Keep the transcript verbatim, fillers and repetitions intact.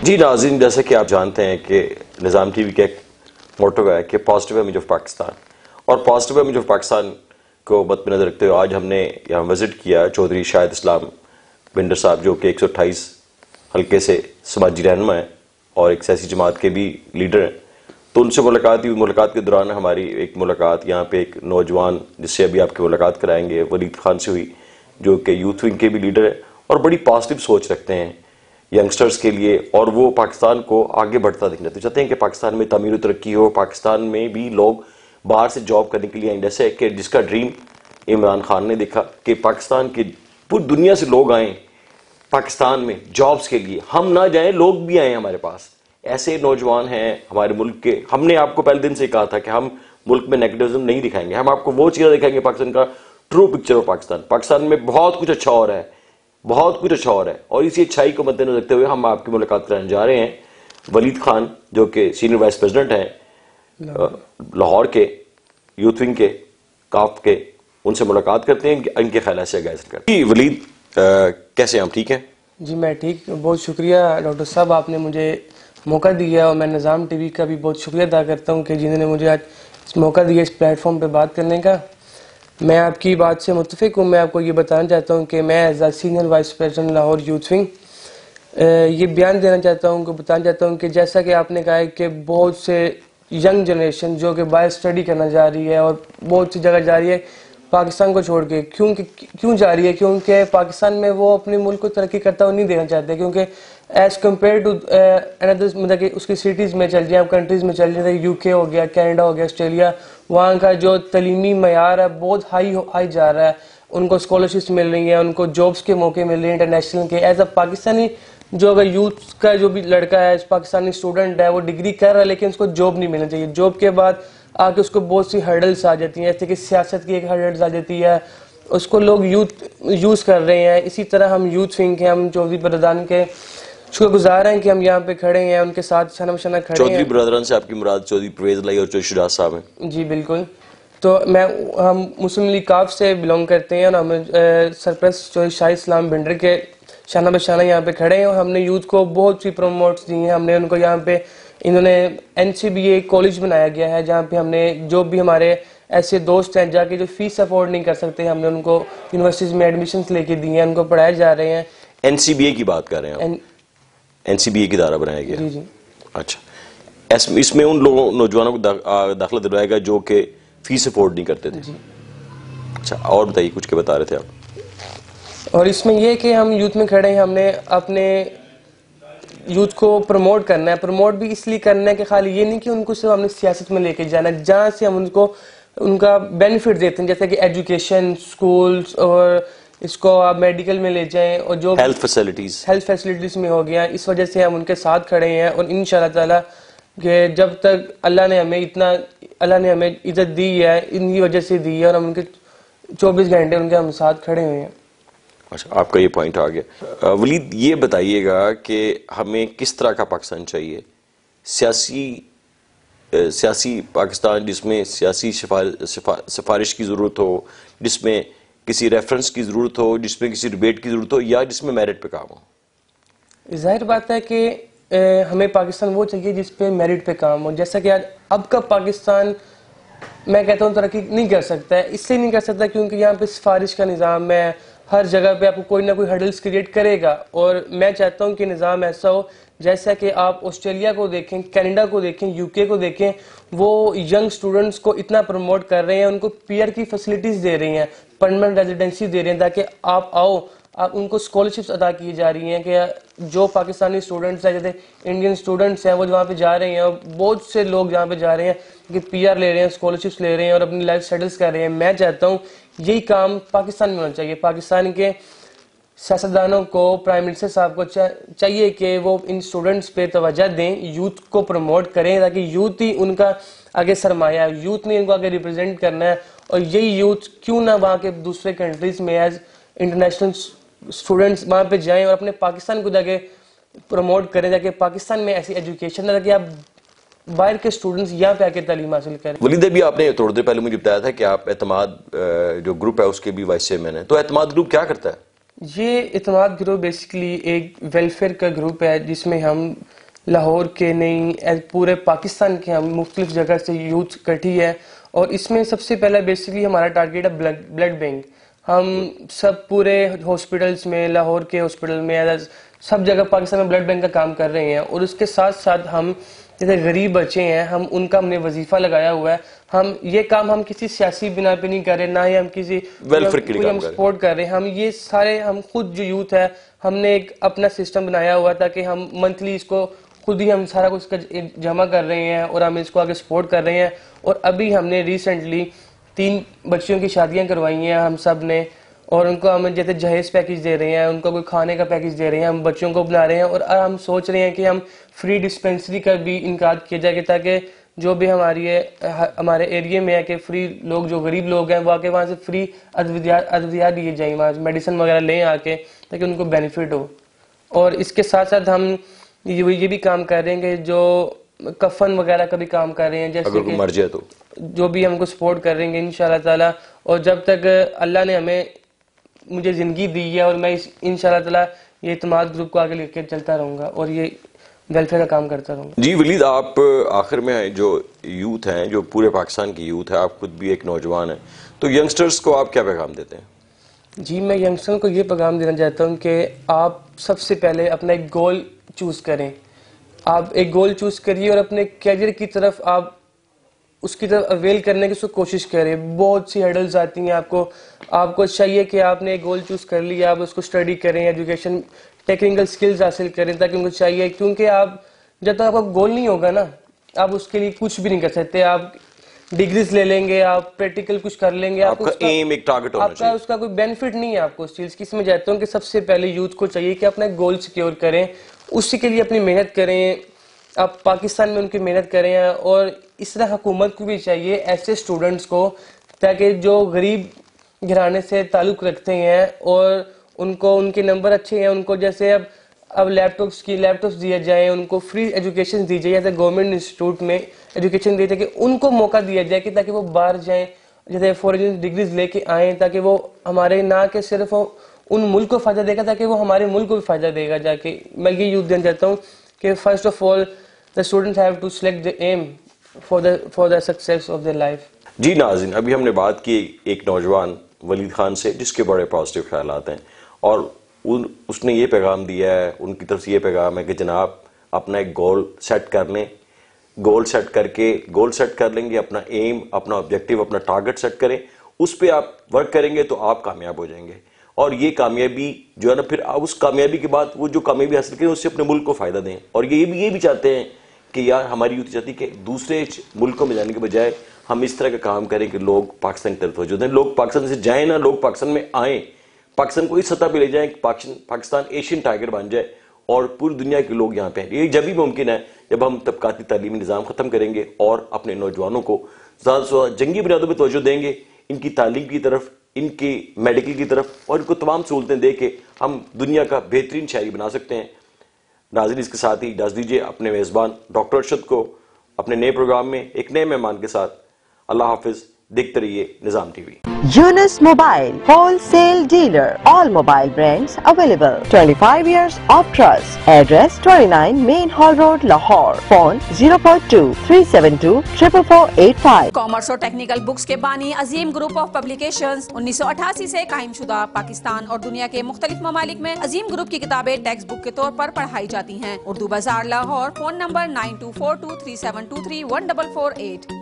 جی ناظرین، جیسا کہ آپ جانتے ہیں کہ نظام ٹی وی کا ایک موٹو ہے کہ پازیٹیو امیج آف پاکستان، اور پازیٹیو امیج آف پاکستان کو مد نظر رکھتے ہوئے آج ہم نے یہاں وزٹ کیا چودھری شاہد اسلام بنڈر صاحب، جو کہ ایک سو اٹھائیس حلقے سے سماجی رہنما ہیں اور ایک سیاسی جماعت کے بھی لیڈر ہیں. تو ان سے ملاقات ہوئی. ملاقات کے دوران ہماری ایک ملاقات یہاں پہ ایک نوجوان جس سے ابھی آپ کی ملاقات کرائیں گے ولید خان سے ہوئی، جو کہ یوتھ ونگ کے بھی لیڈر ہیں اور بڑی پازیٹیو سوچ رکھتے ہیں ینگسٹرز کے لیے، اور وہ پاکستان کو آگے بڑھتا دیکھنا چاہتے ہیں کہ پاکستان میں تعمیر و ترقی ہو، پاکستان میں بھی لوگ باہر سے جاب کرنے کے لیے آئیں، جیسے کہ جس کا ڈریم عمران خان نے دیکھا کہ پاکستان کی پوری دنیا سے لوگ آئیں پاکستان میں جابز کے لیے، ہم نہ جائیں لوگ بھی آئیں ہمارے پاس. ایسے نوجوان ہیں ہمارے ملک کے. ہم نے آپ کو پہلے دن سے کہا تھا کہ ہم ملک میں نیگیٹیوزم نہیں دکھائیں گے، ہم آپ کو وہ چیزیں دکھائیں گے پاکستان کا ٹرو پکچر ہو. پاکستان پاکستان میں بہت کچھ اچھا ہو رہا ہے، بہت کچھ اچھا ہو رہا ہے، اور اسی اچھائی کو مد نظر رکھتے ہوئے ہم آپ کی ملاقات کرانے جا رہے ہیں ولید خان، جو کہ سینئر وائس پریزیڈنٹ ہیں لاہور کے یوتھ ونگ کے کاف کے. ان سے ملاقات کرتے ہیں، ان کے خیالات سے آگاہ کرتے ہیں. جی ولید، کیسے ہیں آپ؟ ٹھیک ہیں؟ جی میں ٹھیک. بہت شکریہ ڈاکٹر صاحب، آپ نے مجھے موقع دیا، اور میں نظام ٹی وی کا بھی بہت شکریہ ادا کرتا ہوں کہ جنہوں نے مجھے آج موقع دیا اس پلیٹ فارم پہ بات کرنے کا. میں آپ کی بات سے متفق ہوں. میں آپ کو یہ بتانا چاہتا ہوں کہ میں as a senior vice president Lahore youth wing یہ بیان دینا چاہتا ہوں، کہ بتانا چاہتا ہوں کہ جیسا کہ آپ نے کہا ہے کہ بہت سے ینگ جنریشن جو کہ باہر اسٹڈی کرنا جا رہی ہے اور بہت سی جگہ جا رہی ہے پاکستان کو چھوڑ کے. کیوں کیوں جا رہی ہے؟ کیونکہ پاکستان میں وہ اپنے ملک کو ترقی کرتا ہوا نہیں دینا چاہتے، کیونکہ ایز کمپیئر ٹو مطلب کہ اس کی سٹیز میں چل جائیں، کنٹریز میں چل جائیں، یو کے ہو گیا، کینیڈا ہو گیا، آسٹریلیا، وہاں کا جو تعلیمی معیار ہے بہت ہائی ہائی جا رہا ہے. ان کو اسکالرشپس مل رہی ہیں، ان کو جابس کے موقع مل رہے ہیں انٹرنیشنل کے. ایز اے پاکستانی جو اگر یوتھ کا جو بھی لڑکا ہے، پاکستانی اسٹوڈنٹ ہے، وہ ڈگری کر رہا ہے لیکن اس کو جاب نہیں ملنا چاہیے. جاب کے بعد آ کے اس کو بہت سی ہرڈلس آ جاتی ہیں، جیسے کہ سیاست کی ایک ہرڈلس آ جاتی ہے، اس کو لوگ یوتھ یوز کر رہے ہیں. اسی طرح ہم یوتھ ونگ کے ہم چودھری برادران کے شکر گزار ہیں کہ ہم یہاں پہ کھڑے ہیں، ان کے ساتھ شانہ بشانہ کھڑے ہیں. چودھری برادران سے آپ کی مراد چودھری پرویز لائی اور چودھری شجاع صاحب ہیں؟ جی بالکل. تو میں ہم مسلم لیگ کاف سے بلونگ کرتے ہیں، اور ہم سرپرست چودھری شاہد اسلام بنڈر کے شانہ بشانہ یہاں پہ کھڑے ہیں، اور ہم نے یوتھ کو بہت سی پروموٹس دی ہیں. ہم نے ان کو یہاں پہ انہوں نے N C B A college بنایا گیا ہے، جہاں پہ ہم نے جو بھی ہمارے ایسے دوست ہیں جا کے جو فیس افورڈ نہیں کر سکتے، ہم نے ان کو یونیورسٹیز میں ایڈمیشنز لے کے دی ہیں، ان کو پڑھائے جا رہے ہیں. این سی بی اے کی بات کر رہے ہیں آپ؟ این سی بی اے کی ادارہ بنایا گیا؟ جی جی. اچھا، اس میں ان لوگوں نوجوانوں کو داخلہ دلوائے گا جو کہ فیس افورڈ نہیں کرتے تھے؟ اچھا، اور بتائیے کچھ کے بتا رہے تھے آپ. اور اس میں یہ کہ ہم یوتھ میں کھڑے ہیں، ہم نے اپنے یوتھ کو پروموٹ کرنا ہے. پروموٹ بھی اس لیے کرنا ہے کہ خالی یہ نہیں کہ ان کو صرف ہم نے سیاست میں لے کے جانا ہے، جہاں سے ہم ان کو ان کا بینیفٹ دیتے ہیں، جیسے کہ ایجوکیشن، سکولز، اور اس کو آپ میڈیکل میں لے جائیں، اور جو ہیلتھ فیسلٹیز ہیلتھ فیسلٹیز میں ہو گیا. اس وجہ سے ہم ان کے ساتھ کھڑے ہیں، اور ان شاء اللہ تعالیٰ کہ جب تک اللہ نے ہمیں اتنا اللہ نے ہمیں عزت دی ہے، ان کی وجہ سے دی ہے، اور ہم ان کے چوبیس گھنٹے ان کے ہم ساتھ کھڑے ہوئے ہیں. اچھا، آپ کا یہ پوائنٹ آ گیا. ولید، یہ بتائیے گا کہ ہمیں کس طرح کا پاکستان چاہیے؟ سیاسی سیاسی پاکستان جس میں سیاسی سفارش کی ضرورت ہو، جس میں کسی ریفرنس کی ضرورت ہو، جس میں کسی ڈیبیٹ کی ضرورت ہو، یا جس میں میرٹ پہ کام ہو؟ ظاہر بات ہے کہ ہمیں پاکستان وہ چاہیے جس پہ میرٹ پہ کام ہو. جیسا کہ اب کا پاکستان میں کہتا ہوں ترقی نہیں کر سکتا ہے. اس لیے نہیں کر سکتا کیونکہ یہاں پہ سفارش کا نظام ہے، ہر جگہ پہ آپ کو کوئی نہ کوئی ہرڈلز کریٹ کرے گا. اور میں چاہتا ہوں کہ نظام ایسا ہو جیسا کہ آپ آسٹریلیا کو دیکھیں، کینیڈا کو دیکھیں، یو کے کو دیکھیں، وہ ینگ سٹوڈنٹس کو اتنا پروموٹ کر رہے ہیں، ان کو پی آر کی فیسلٹیز دے رہی ہیں، پرماننٹ ریزیڈنسی دے رہے ہیں، تاکہ آپ آؤ. آپ ان کو اسکالرشپس ادا کی جا رہی ہیں کہ جو پاکستانی اسٹوڈنٹس ہیں، جیسے انڈین اسٹوڈنٹس ہیں، وہ وہاں پہ جا رہے ہیں، اور بہت سے لوگ جہاں پہ جا رہے ہیں کہ پی آر لے رہے ہیں، اسکالرشپس لے رہے ہیں، اور اپنی لائف سیٹلز کر رہے ہیں. میں چاہتا ہوں یہی کام پاکستان میں ہونا چاہیے. پاکستان کے سیاستدانوں کو، پرائم منسٹر صاحب کو چاہیے کہ وہ ان اسٹوڈنٹس پہ توجہ دیں، یوتھ کو پروموٹ کریں، تاکہ یوتھ ہی ان کا آگے سرمایہ ہے، یوتھ نے ان کو آگے ریپرزینٹ کرنا ہے. اور یہی یوتھ کیوں نہ وہاں کے دوسرے کنٹریز میں ایز انٹرنیشنل اسٹوڈنٹس وہاں پہ جائیں اور اپنے پاکستان کو جا کے پروموٹ کریں، تاکہ پاکستان میں ایسی ایجوکیشن ہے تاکہ آپ باہر کے اسٹوڈنٹس یہاں پہ آ کے تعلیم حاصل کریں. ولید، ابھی آپ نے تھوڑی دیر پہلے مجھے بتایا تھا کہ آپ اعتماد جو گروپ ہے اس کے بھی وائس چیئرمین ہیں. تو اعتماد گروپ کیا کرتا ہے؟ یہ اعتماد گروپ بیسیکلی ایک ویلفیئر کا گروپ ہے، جس میں ہم لاہور کے نہیں پورے پاکستان کے ہم مختلف جگہ سے یوتھ کٹھی ہے، اور اس میں سب سے پہلا بیسکلی ہمارا ٹارگیٹ ہے بلڈ بینک. ہم سب پورے ہاسپٹلس میں، لاہور کے ہاسپٹل میں، سب جگہ پاکستان میں بلڈ بینک کا کام کر رہے ہیں. اور اس کے ساتھ ساتھ ہم جیسے غریب بچے ہیں، ہم ان کا ہم نے وظیفہ لگایا ہوا ہے. ہم یہ کام ہم کسی سیاسی بنا پہ نہیں کر رہے، نہ ہی ہم کسی کوئی ہم سپورٹ کر رہے ہیں. ہم یہ سارے ہم خود جو یوتھ ہے، ہم نے ایک اپنا سسٹم بنایا ہوا تاکہ ہم منتھلی اس کو خود ہی ہم سارا کچھ جمع کر رہے ہیں اور ہم اس کو آگے سپورٹ کر رہے ہیں. اور ابھی ہم نے ریسنٹلی تین بچیوں کی شادیاں کروائی ہیں ہم سب نے، اور ان کو ہم جیسے جہیز پیکج دے رہے ہیں، ان کو کوئی کھانے کا پیکج دے رہے ہیں، ہم بچوں کو بنا رہے ہیں. اور ہم سوچ رہے ہیں کہ ہم فری ڈسپینسری کا بھی انعقاد کیا جائے تاکہ جو بھی ہماری ہمارے ایریے میں ہے کہ فری لوگ جو غریب لوگ ہیں وہ آ کے وہاں سے فری ادویات دیے جائیں، وہاں میڈیسن وغیرہ لیں آ کے تاکہ ان کو بینیفٹ ہو. اور اس کے ساتھ ساتھ ہم یہ بھی کام کر رہے ہیں کہ جو کفن وغیرہ کا بھی کام کر رہے ہیں، جیسے کہ مر جائے تو جو بھی ہم کو سپورٹ کر رہے ہیں انشاءاللہ تعالی. اور جب تک اللہ نے ہمیں مجھے زندگی دی ہے، اور میں انشاءاللہ تعالی یہ اعتماد گروپ کو آگے لے کے چلتا رہوں گا اور یہ ویلفیئر کا کام کرتا رہوں گا. جی ولید، آپ آخر میں جو یوتھ ہیں، جو پورے پاکستان کی یوتھ ہے، آپ خود بھی ایک نوجوان ہیں، تو ینگسٹرز کو آپ کیا پیغام دیتے ہیں؟ جی میں ینگسٹروں کو یہ پیغام دینا چاہتا ہوں کہ آپ سب سے پہلے اپنا ایک گول چوز کریں. آپ ایک گول چوز کریے اور اپنے کیریئر کی طرف آپ اس کی طرف اویل کرنے کی اس کو کوشش کریں. بہت سی ہیڈلز آتی ہیں آپ کو آپ کو چاہیے کہ آپ نے ایک گول چوز کر لیا، آپ اس کو اسٹڈی کریں، ایجوکیشن ٹیکنیکل سکلز حاصل کریں تاکہ ان کو چاہیے، کیونکہ آپ جب تک آپ کا گول نہیں ہوگا نا آپ اس کے لیے کچھ بھی نہیں کر سکتے. آپ ڈگریز لے لیں گے، آپ پریکٹیکل کچھ کر لیں گے، آپ کا ایم ایک ٹارگٹ ہونا چاہیے، آپ کا اس کا کوئی بینیفٹ نہیں ہے آپ کو اس چیز کی. اس میں چاہتا ہوں کہ سب سے پہلے یوتھ کو چاہیے کہ اپنا گول سیکیور کریں، اسی کے لیے اپنی محنت کریں. آپ پاکستان میں ان کی محنت کریں، اور اس طرح حکومت کو بھی چاہیے ایسے اسٹوڈنٹس کو تاکہ جو غریب گھرانے سے تعلق رکھتے ہیں اور ان کو ان کے نمبر اچھے ہیں، ان کو جیسے اب اب لیپ ٹاپس کی لیپ ٹاپس دیے جائیں، ان کو فری ایجوکیشن دی جائے، جیسے گورنمنٹ انسٹیٹیوٹ میں ایجوکیشن دی جائے کہ ان کو موقع دیا جائے کہ تاکہ وہ باہر جائیں، جیسے فورن ڈگریز لے کے آئیں تاکہ وہ ہمارے نہ کہ صرف ان ملک کو فائدہ دے گا تاکہ وہ ہمارے ملک کو بھی فائدہ دے گا. جا کے میں یہ یوتھ دینا چاہتا ہوں کہ first of all the students have to select the aim for the for the success of their life. جی ناظرین، ابھی ہم نے بات کی ایک نوجوان ولید خان سے جس کے بڑے پازیٹیو خیالات ہیں، اور اس نے یہ پیغام دیا ہے، ان کی طرف سے یہ پیغام ہے کہ جناب اپنا ایک گول سیٹ کر لیں، گول سیٹ کر کے گول سیٹ کر لیں گے، اپنا ایم، اپنا آبجیکٹیو، اپنا ٹارگٹ سیٹ کریں، اس پہ آپ ورک کریں گے تو آپ کامیاب ہو جائیں گے. اور یہ کامیابی جو ہے نا، پھر اس کامیابی کے بعد وہ جو کامیابی حاصل کریں اس سے اپنے ملک کو فائدہ دیں. اور یہ بھی یہ بھی چاہتے ہیں کہ یار ہماری یوتھ چاہتی کہ دوسرے ملکوں میں جانے کے بجائے ہم اس طرح کا کام کریں کہ لوگ پاکستان کی طرف توجہ دیں، لوگ پاکستان سے جائیں نا، لوگ پاکستان میں آئیں، پاکستان کو اس سطح پہ لے جائیں کہ پاکستان ایشین ٹائگر بن جائے اور پوری دنیا کے لوگ یہاں پہ ہیں. یہ جب ہی ممکن ہے جب ہم طبقاتی تعلیمی نظام ختم کریں گے اور اپنے نوجوانوں کو زیادہ سے زیادہ جنگی بنیادوں پہ توجہ دیں گے، ان کی تعلیم کی طرف، ان کی میڈیکل کی طرف، اور ان کو تمام سہولتیں دے کے ہم دنیا کا بہترین شہری بنا سکتے ہیں. ناظرین، اس کے ساتھ ہی اجازت دیجیے اپنے میزبان ڈاکٹر ارشد کو اپنے نئے پروگرام میں ایک نئے مہمان کے ساتھ. اللہ حافظ. دیکھتے رہیے Nizam T V. Yunus Mobile, wholesale dealer. All mobile brands available. twenty-five years of trust. Address twenty-nine Main Hall Road, Lahore. Phone zero four two three seven two four four four eight five. Commerce اور technical books کے بانی Azeem group of publications انیس سو اٹھاسی سے قائم شدہ، پاکستان اور دنیا کے مختلف ممالک میں عظیم گروپ کی کتابیں ٹیکسٹ بک کے طور پر پڑھائی جاتی ہیں. Urdu Bazaar Lahore. Phone number nine two four two three seven two three one double four at.